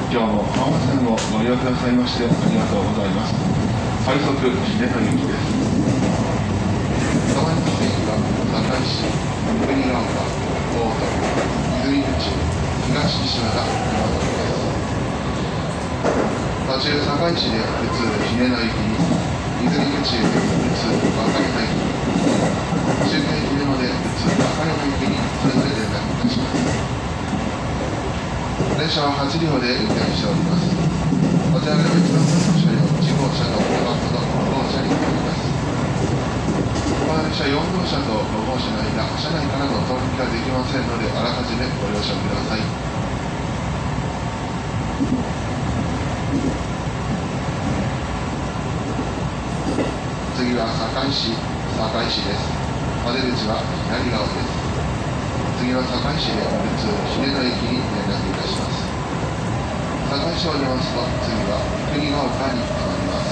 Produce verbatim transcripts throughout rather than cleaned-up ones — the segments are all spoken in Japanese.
今日も浜松線をご利用くださいましてありがとうございます。快速秀野行きです。 川西駅は堺市、国ヶ丘、大戸、泉口、東岸和田、山崎です。途中堺市で普通秀野行きに、泉口へ普通和歌山行きに、終点秀野で普通和歌山行きにそれぞれ連絡いたします。電車ははちりょうで運転しております。こちらでは一番乗りの車両いち号車とごばんほどご号車になります。この列車よん号車とご号車の間、車内からの登録ができませんので、あらかじめご了承ください。次は堺市、堺市です。お出口は左側です。次は堺市で普通秀野駅に連絡いたします。堺市を降りますと、次は国ヶ丘に停まります。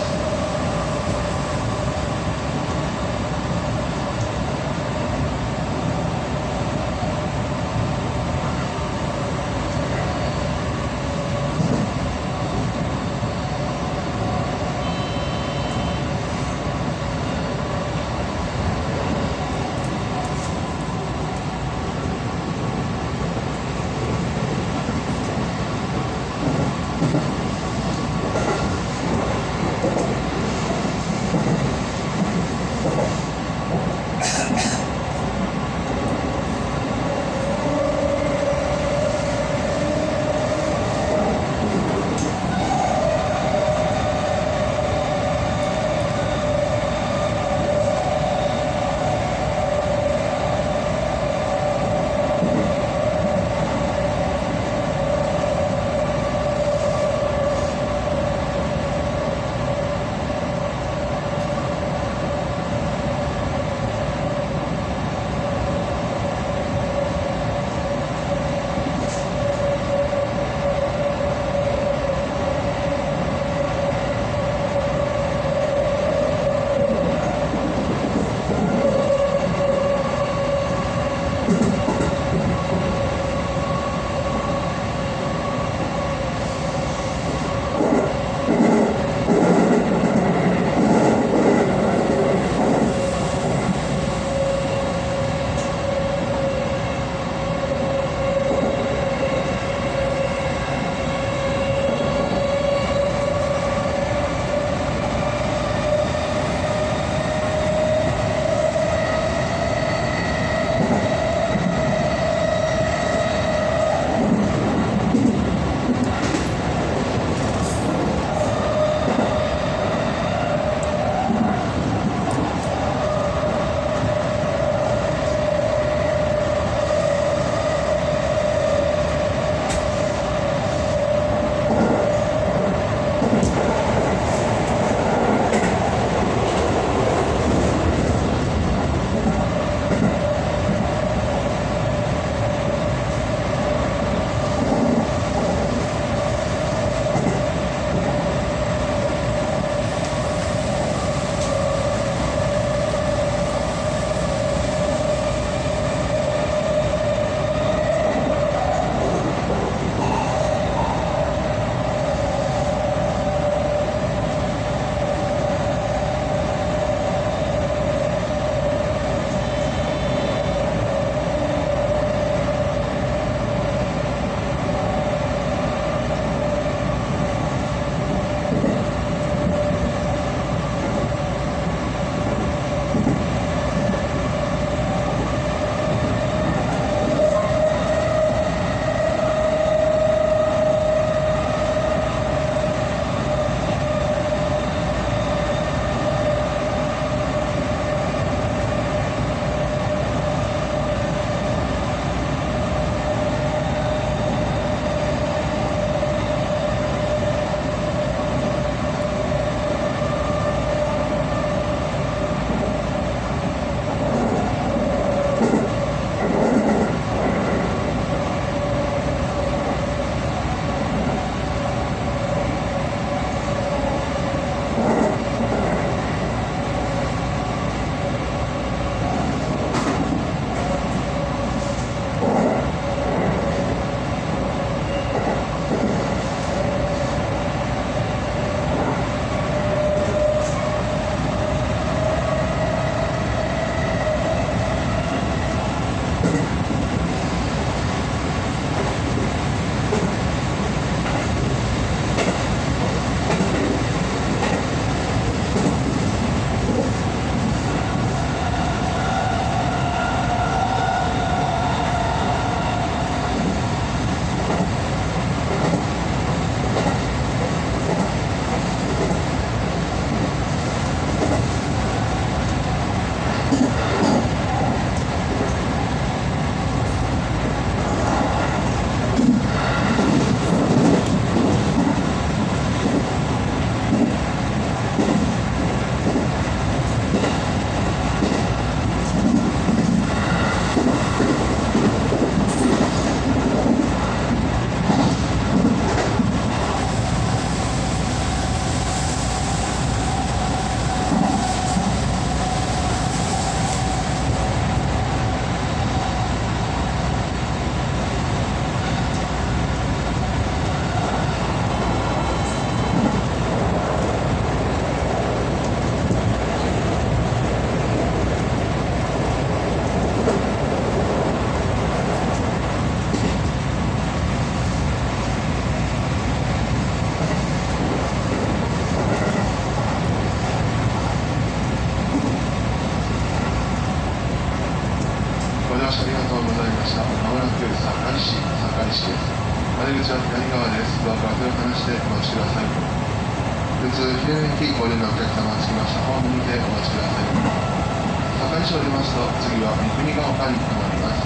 してお待ちください。普通、姫根駅ご利用のお客様は着きましたホームにてお待ちください。堺市を出ますと、次は三国ヶ丘に停まります。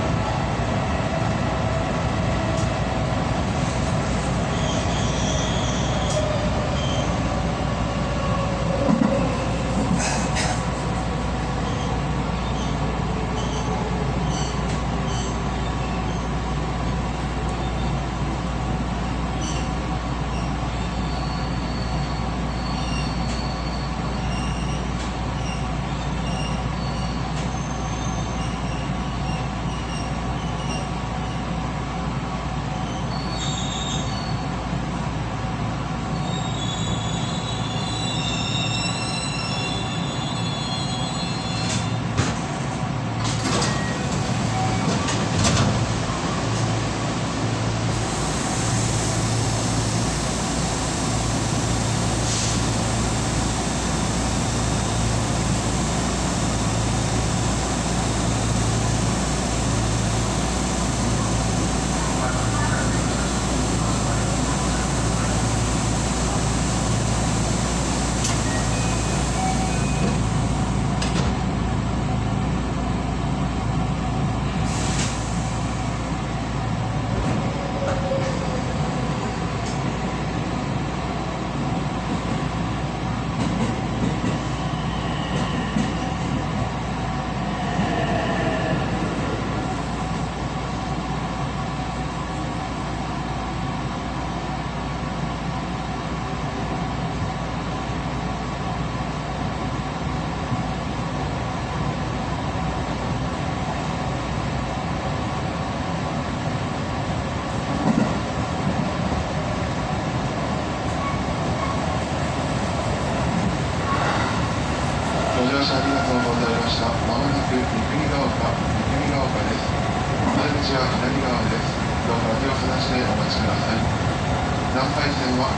ありがとうございました。まもなく三国ヶ丘、三国ヶ丘です。窓口は左側です。どうか手を離してお待ちください。南海線は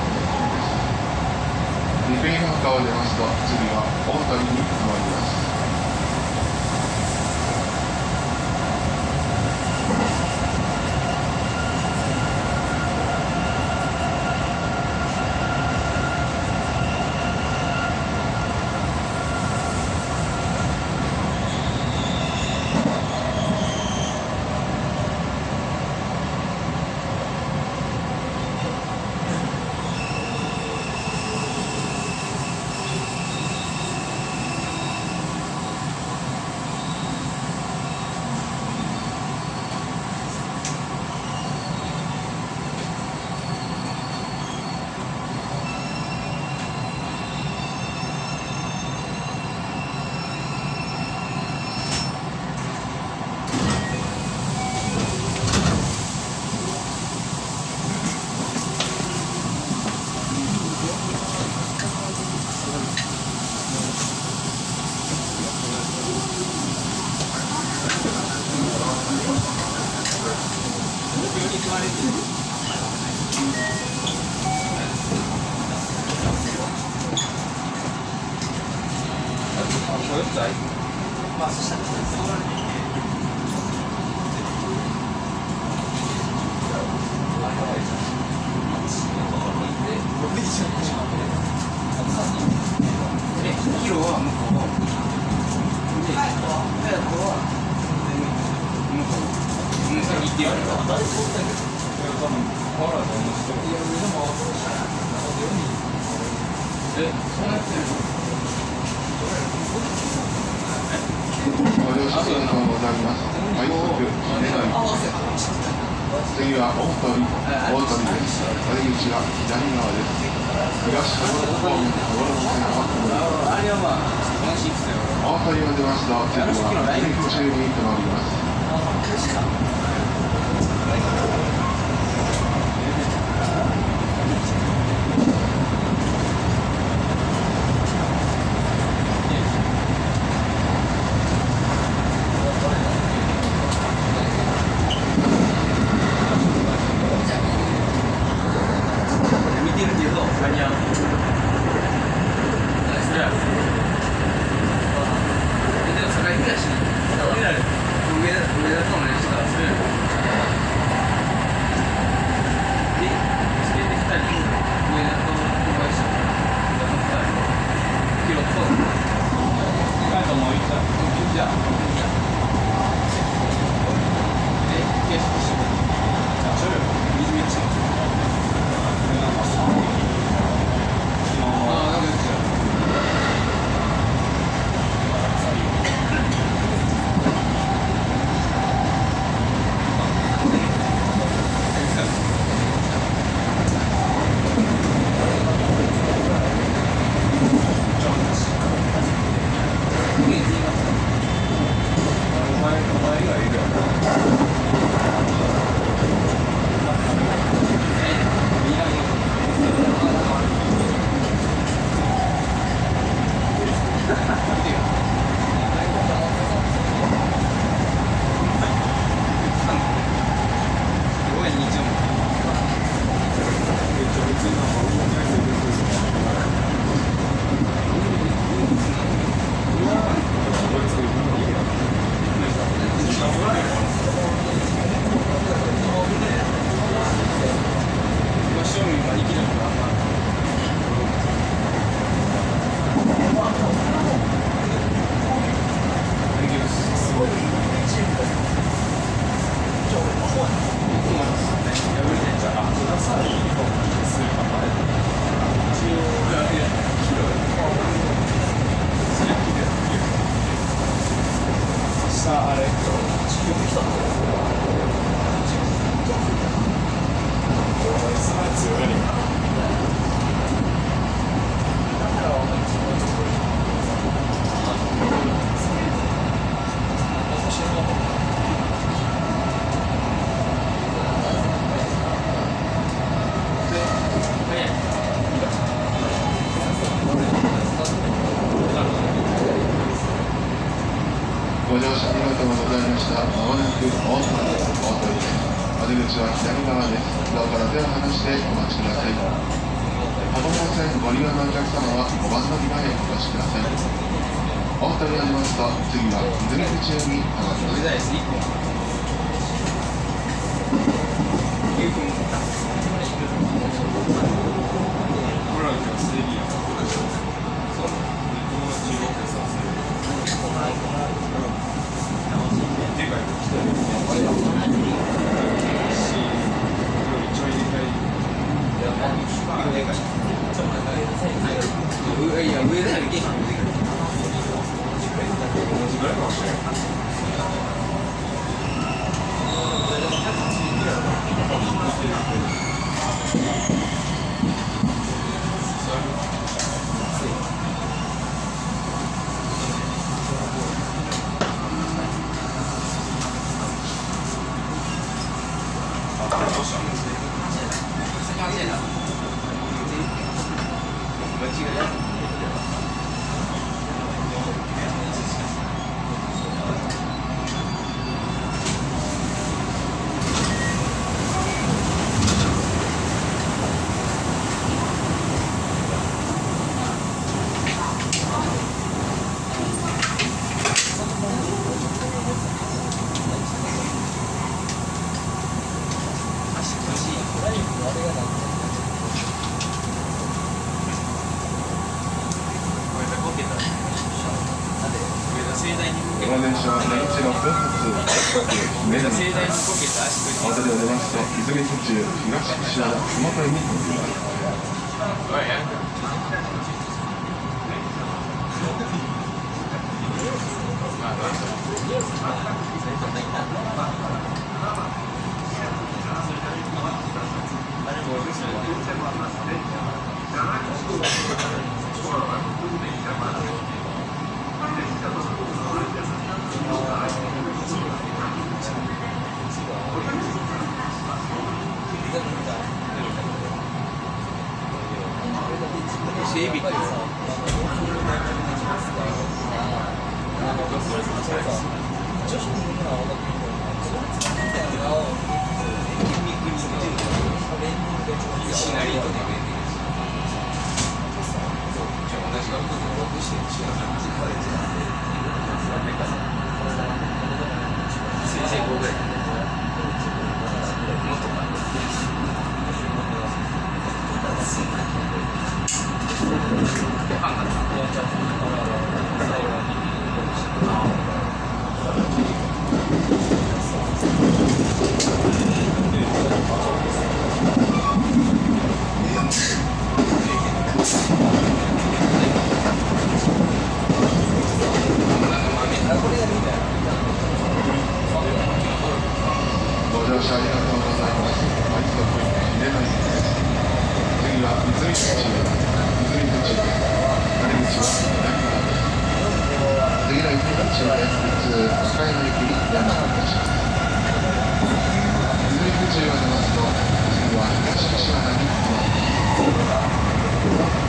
三国ヶ丘を出ますと、次は大鳥に停まります。ご了承ありがとうございます。快速姫野行き。次は大鳥、大鳥です。窓口は左側です。東羽幌方面、羽幌線は上ります。大鳥を出ますと、次は全府中に停まります。 で、つけてきたりご乗車ありがとうございました。まもなく大阪大鳥です。窓口は左側です。どうから手を離してお待ちください。貨物船ご利用のお客様はごばん乗り場へお越しください。大鳥を出ますと、次は泉口中に上がります。 いや、上だよ、行け。 この電車は年一の分発目の大手で出ますと泉府中東串田熊谷に乗ります。 整備ってシナリオとか先生ごぐらいもっとかパンがご乗車ありがとうございます。快速秀成です。次は泉口へ。泉口へ。出口は左側です。次の泉口は普通和歌山行きに連絡いたします。泉口へが出ますと、次は東串原に停まります。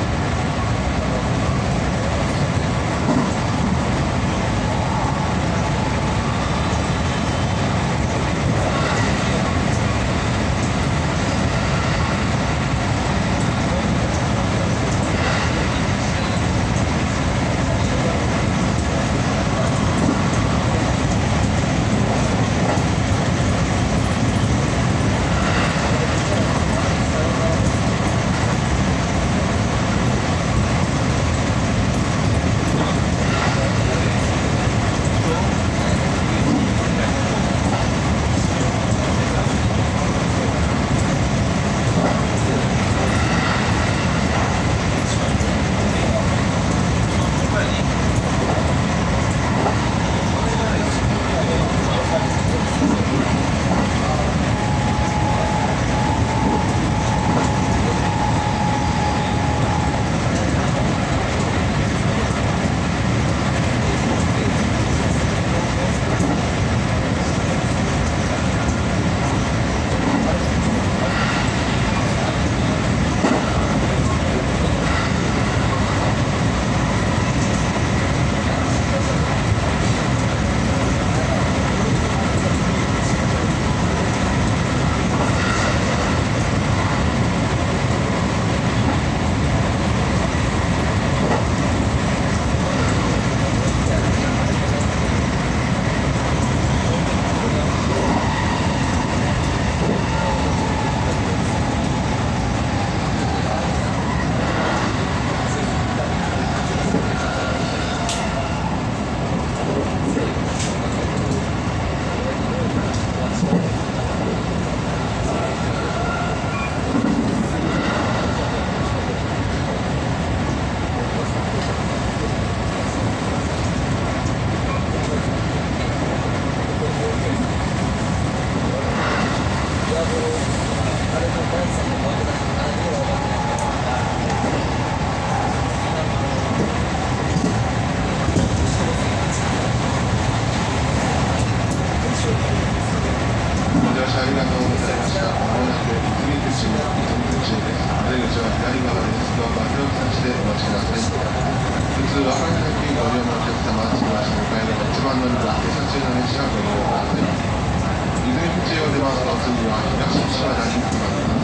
赤い背景ご利用のお客様は次は向かいのいちばん乗り場停車中の列車をご利用ください。泉口を出ますと次は東岸和田に停まります。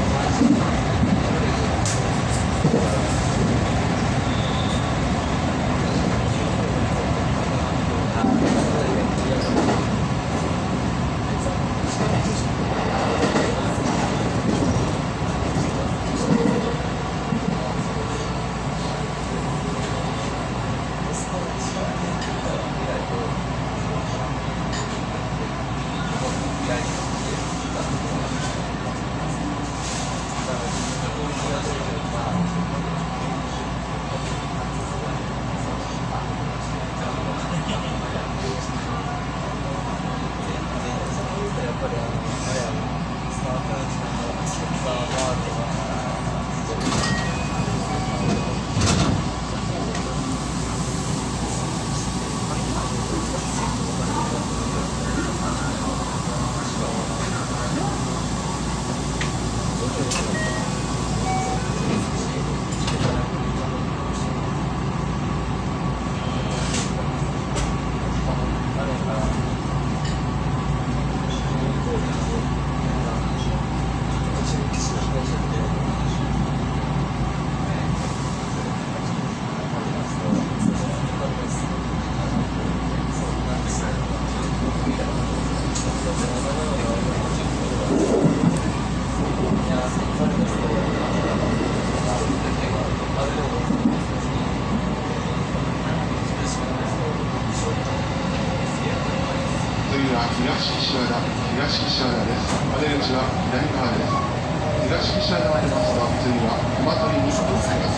東岸和田、東岸和田です。お出口は左側です。東岸和田を出ますと次は熊取に停まります。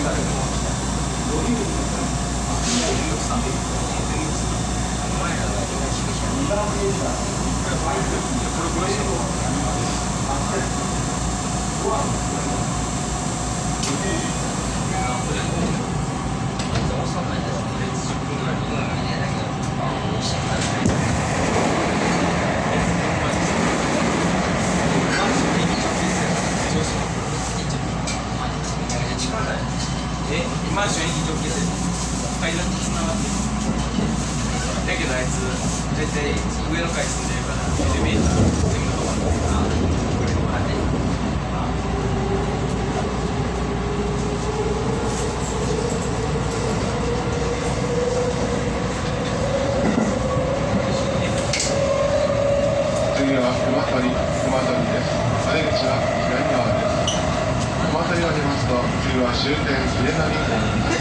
マンションに直結階段につながってるだけどあいつ大体上の階住んでるからエレベーター全部止まってるあこれもあね次は熊取熊取です。出口は左側です。熊取を出ますと次は終点上成港です。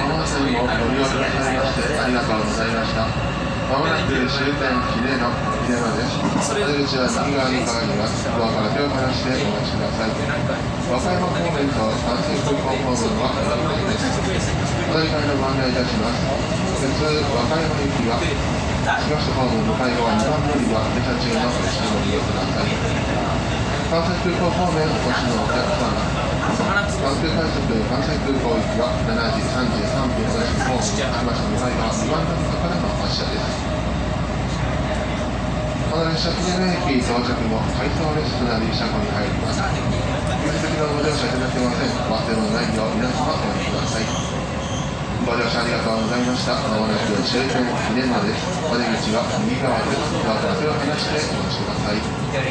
線の本線もご利用くださいましてありがとうございました。まもなく終点比例の比例まで、窓口は右側に鏡ます。ドアから手を離してお待ちください。和歌山方面と関西空港方面はお乗りです。お乗り換えのご案内いたします。普通和歌山行きは東方面向かい側にばん乗り場列車中の列車を利用ください。関西空港方面お越しのお客様、関空快速関西空港行きはしちじさんじゅうさんぷん同じくホームしました向かい側にばん乗り場からの発車です。この列車比例駅到着後、回送列車となり車庫に入ります。ご席のご乗車いただけません。お忘れのないよう皆様お待ちください。ご乗車ありがとうございました。まもなく終点比例までです。お出口は右側です。ドアから手を離してお待ちください。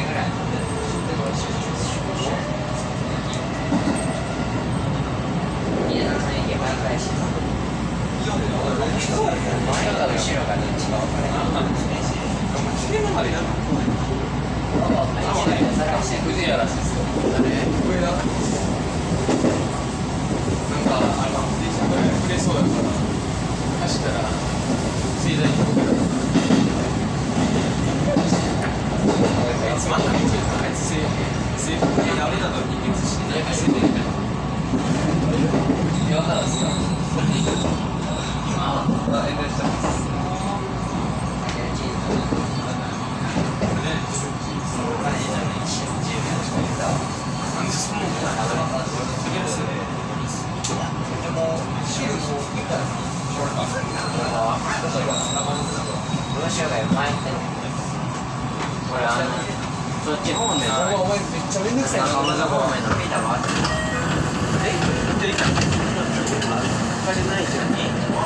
腕やらしいですよ。上だ。なんかあれ触れそうだから走ったら盛大に動ける。あいつまた見てる。あいつ制制服でダメだと人間死んで走ってるみたいな。岩原ですか。ああ、えでした。 これあのそっち方面の中村方面のピーターはえ行ってきた。あれないじゃんね。